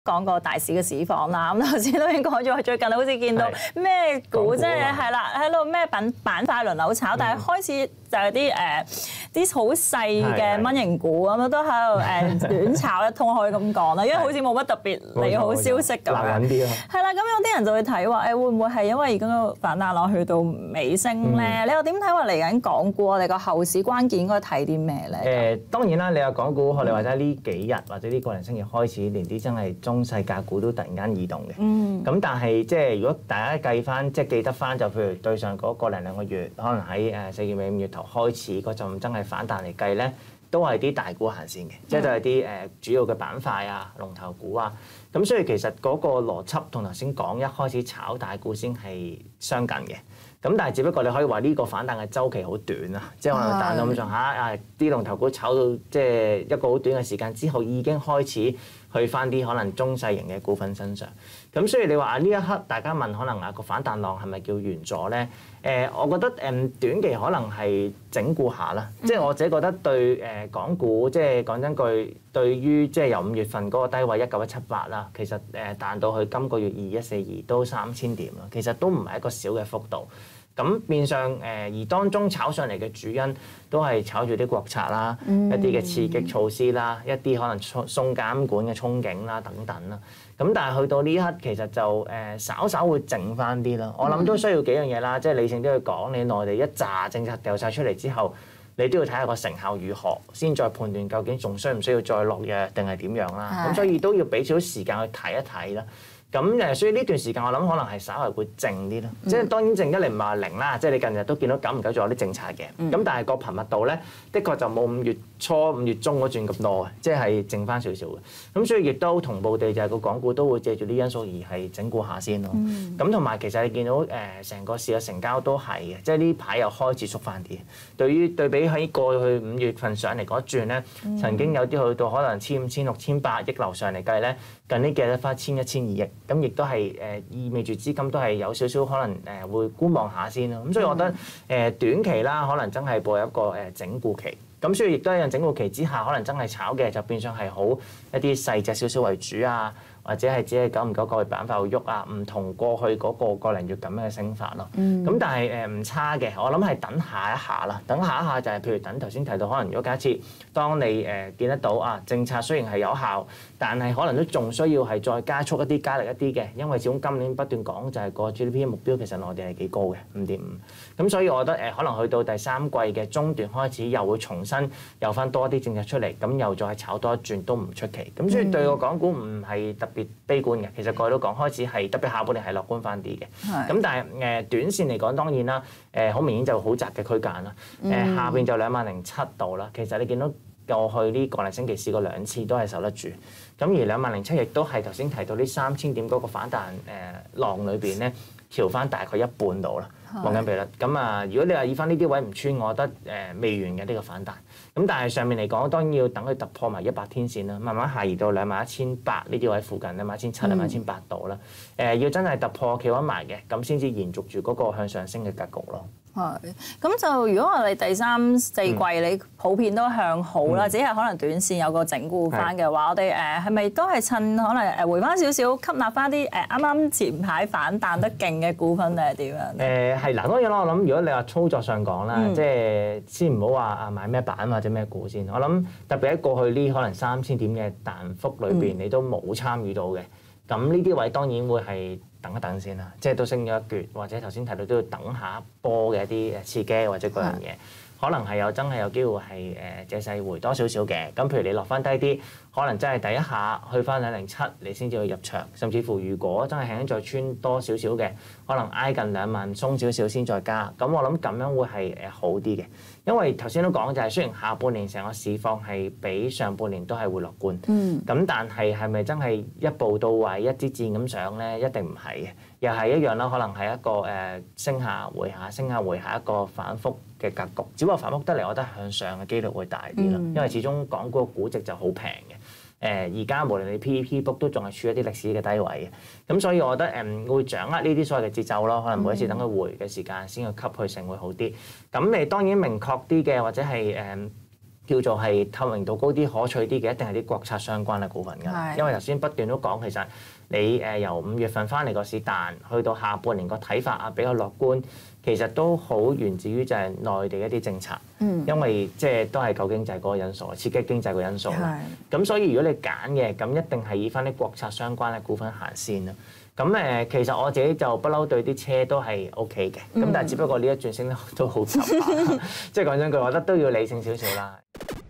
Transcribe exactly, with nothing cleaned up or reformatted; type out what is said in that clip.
講個大市嘅市況啦，咁頭先都已經講咗，最近好似見到咩股即係係啦，喺度咩板板塊輪流炒，但係開始就係啲誒啲好細嘅蚊型股咁樣都喺度誒亂炒一通，可以咁講啦，因為好似冇乜特別利好消息咁樣。 難揾啲咯。 係啦，咁有啲人就會睇話誒會唔會係因為而家個反彈浪去到尾聲咧？你又點睇話嚟緊港股我哋個後市關鍵應該睇啲咩咧？ 誒當然啦，你話港股學你話齋呢幾日或者呢個零星期開始，連啲真係中細價股都突然間異動嘅。嗯。咁但係即係如果大家計翻，即係記得翻，就譬如對上嗰個零兩個月，可能喺誒四月尾五月頭開始嗰陣真係反彈嚟計咧，都係啲大股行先嘅，即係都係啲誒主要嘅板塊啊、龍頭股啊。咁所以其實嗰個邏輯同頭先講一開始炒大股先係相近嘅。咁但係只不過你可以話呢個反彈嘅週期好短啊，即係可能彈到咁上下啊，啲龍頭股炒到即係一個好短嘅時間之後，已經開始去翻啲可能中細型嘅股份身上。咁所以你話啊呢一刻大家問可能啊個反彈浪係咪叫完咗咧？誒，我覺得誒短期可能係整固下啦。即係我自己覺得對誒港股，即係講真句，對於即係由五月份嗰個低位一九一七八啦，其實誒彈到去今個月二一四二都三千點啦，其實都唔係一個小嘅幅度。咁變相誒，而當中炒上嚟嘅主因都係炒住啲國策啦，嗯、一啲嘅刺激措施啦，一啲可能鬆鬆監管嘅憧憬啦等等啦。咁但係去到呢一刻，其實就誒稍稍會靜翻啲啦。我諗都需要幾樣嘢啦，即係理性都要講，你內地一紮政策掉晒出嚟之後，你都要睇下個成效如何，先再判斷究竟仲需唔需要再落藥定係點樣啦。咁是所以都要俾少少時間去睇一睇啦。咁誒，所以呢段時間我諗可能係稍為會靜啲咯。嗯、即係當然靜一嚟唔係話零啦，即係你近日都見到久唔久仲有啲政策嘅。咁、嗯、但係個頻密度咧，的確就冇五月初、五月中嗰轉咁多嘅，即係靜翻少少嘅。咁所以亦都同步地就係個港股都會借住啲因素而係整固下先咯。咁同埋其實你見到誒成個市嘅成交都係嘅，即係呢排又開始縮翻啲。對於對比喺過去五月份上嚟嗰轉咧，嗯、曾經有啲去到可能千五、千六、千八億樓上嚟計咧，近呢幾日得翻千一、千二億。咁亦都係誒意味住資金都係有少少可能誒會觀望下先咯。咁所以我覺得誒短期啦，可能真係步入一個誒整固期。咁所以亦都係喺整固期之下，可能真係炒嘅就變相係好一啲細隻少少為主啊，或者係只係久唔久個別板塊會喐啊，唔同過去嗰個個零月咁樣嘅升法咯。咁、嗯、但係誒唔差嘅，我諗係等下一下啦。等下一下就係譬如等頭先提到，可能如果假設當你誒見得到啊政策雖然係有效，但係可能都仲需要係再加速一啲、加力一啲嘅，因為始終今年不斷講就係個 G D P 目標其實內地係幾高嘅五點五。咁所以我覺得誒可能去到第三季嘅中段開始又會重新有翻多啲政策出嚟，咁又再炒多一轉都唔出奇。咁所以對個港股唔係特別悲觀嘅，其實過去都講開始係特別下半年係樂觀翻啲嘅。咁是但係誒短線嚟講，當然啦，誒好明顯就好窄嘅區間啦。誒下邊就兩萬零七度啦。其實你見到過去呢個零星期試過兩次都係守得住。咁而兩萬零七亦都係頭先提到呢三千點嗰個反彈誒浪裏邊咧，調翻大概一半度啦，黃金比率。咁啊，如果你話以翻呢啲位唔穿，我覺得誒未完嘅呢個反彈。咁但係上面嚟講，當然要等佢突破埋一百天線啦，慢慢下移到兩萬一千八呢啲位附近，兩萬一千七、兩萬一千八度啦。誒，要真係突破企穩埋嘅，咁先至延續住嗰個向上升嘅格局咯。 係，咁就如果我哋第三四季你普遍都向好啦，嗯、只係可能短線有個整固翻嘅話，是我哋誒係咪都係趁可能誒回翻少少，吸納翻啲誒啱啱前排反彈得勁嘅股份定係點樣？誒係嗱，當然啦，我諗如果你話操作上講啦，嗯、即係先唔好話啊買咩板或者咩股先。我諗特別喺過去呢可能三千點嘅彈幅裏邊，嗯、你都冇參與到嘅。咁呢啲位當然會係等一等先啦，即係都升咗一橛，或者頭先提到都要等下一波嘅一啲誒刺激或者嗰樣嘢，可能係有真係有機會係誒借勢回多少少嘅。咁譬如你落翻低啲，可能真係第一下去翻兩零七，你先至去入場，甚至乎如果真係輕輕再穿多少少嘅，可能挨近兩萬鬆少少先再加。咁我諗咁樣會係誒好啲嘅。因為頭先都講就係雖然下半年成個市況係比上半年都係會樂觀，咁、嗯、但係係咪真係一步到位一支箭咁上咧？一定唔係嘅，又係一樣啦。可能係一個誒升下回下、升下回下一個反覆嘅格局。只不過反覆得嚟，我覺得向上嘅機率會大啲啦。嗯、因為始終港股嘅估值就好平嘅。誒而家無論你 P E P book 都仲係處一啲歷史嘅低位嘅，咁所以我覺得誒會掌握呢啲所謂嘅節奏咯，可能每一次等佢回嘅時間先去吸去成會好啲。咁你當然明確啲嘅或者係誒叫做係透明度高啲、可取啲嘅，一定係啲國策相關嘅股份㗎。因為頭先不斷都講，其實你誒由五月份翻嚟個市彈，去到下半年個睇法啊比較樂觀，其實都好源自於就係內地一啲政策。嗯、因為即係都係救經濟嗰個因素，刺激經濟個因素啦。咁是所以如果你揀嘅，咁一定係以翻啲國策相關嘅股份行先啦。咁誒，其實我自己就不嬲對啲車都係 O K 嘅，咁、嗯、但係只不過呢一轉升得都好急，即係講真句，我覺得都要理性少少啦。